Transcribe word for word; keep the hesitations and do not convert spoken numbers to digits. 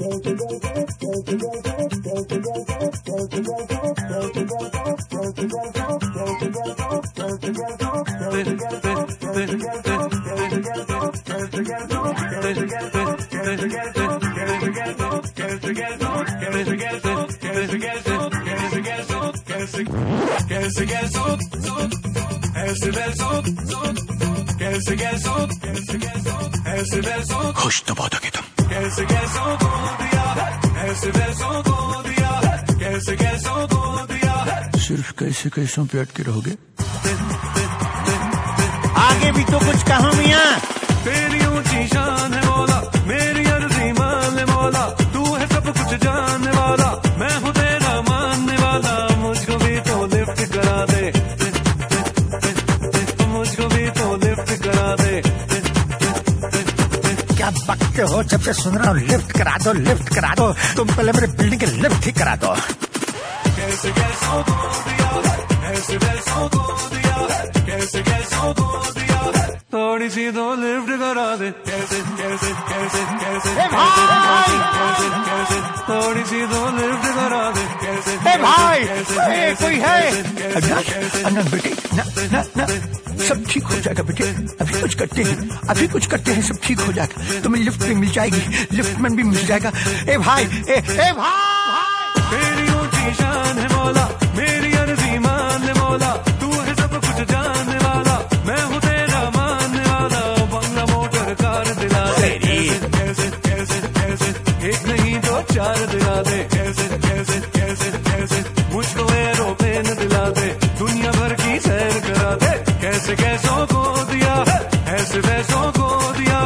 खुश तो बहुत होगे तुम। कैसे कैसों को दिया ऐसे वैसों को दिया कैसे कैसों को दिया सिर्फ कैसे कैसों पे अटके रहोगे। आगे भी तो कुछ कहो मियां। तेरी ऊंची शान है मौला मेरी अर्जी मान ले मौला तू है सब कुछ जानने वाला मैं हूँ तेरा मानने वाला मुझको भी तो लिफ्ट करा दे मुझको भी तो लिफ्ट करा दे। क्या बकते हो जब से सुन रहा हूँ लिफ्ट करा दो लिफ्ट करा दो तुम पहले मेरे बिल्डिंग के लिफ्ट ही करा दो। कैसे कैसों को दिया ऐसे वैसों को दिया कैसे कैसों को दिया थोड़ी सी तो लिफ्ट करा दे कैसे कैसे कैसे कैसे भाई कैसे कैसे थोड़ी सी तो लिफ्ट करा दे कैसे भाई कोई है ना बेटे ना ना ना सब ठीक हो जाएगा बेटे अभी कुछ करते हैं अभी कुछ करते हैं सब ठीक हो जाएगा तुम्हें लिफ्ट भी मिल जाएगी लिफ्ट मैन भी मिल जाएगा। ए भाई ए ए भाई तेरी ऊंची शान है मौला मेरी अर्जी मान ले मौला तू है सब कुछ जानने वाला मैं हूँ तेरा मानने वाला बंगला मोटर कार दिला दे कैसे कैसे कैसे एक नहीं दो चार दिला दे कैसे कैसे कैसे कैसे मुझको एरोप्लेन दिला दे दुनिया भर की सैर करा दे कैसे कैसों को दिया ऐसे वैसों को दिया